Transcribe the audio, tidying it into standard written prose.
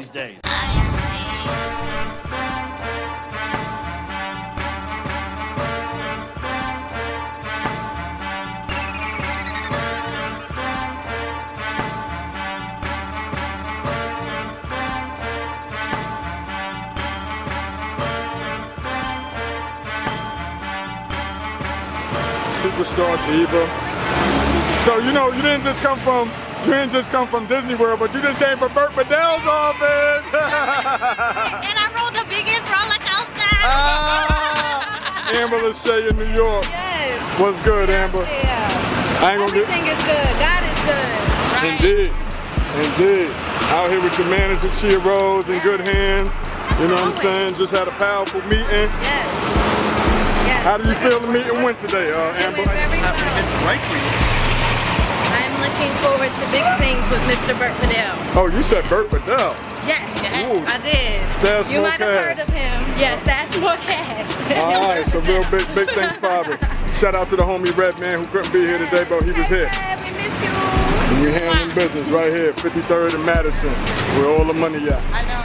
these days. Superstar diva. So you know you didn't just come from Disney World, but you just came from Bert Padell's office. And I rode the biggest roller coaster. Amber Lashea in New York. Yes. What's good, Amber? Yeah. I ain't gonna Everything is good. God is good. Right? Indeed. Indeed. Out here with your manager, Chia Rose, in good hands. You know what I'm saying? Just had a powerful meeting. Yes. Yes. How do you feel the meeting went today, Amber? It went very well. I'm looking forward to big things with Mr. Bert Padell. Oh, you said Bert Padell? Yes, Ooh. I did. Stash you more might have cash. heard of him. Yes, Stash More Cash. Alright, so real big things popping. Shout out to the homie Red Man who couldn't be here today, but he was here. We miss you. And we handling business right here, 53rd and Madison, where all the money at. I know.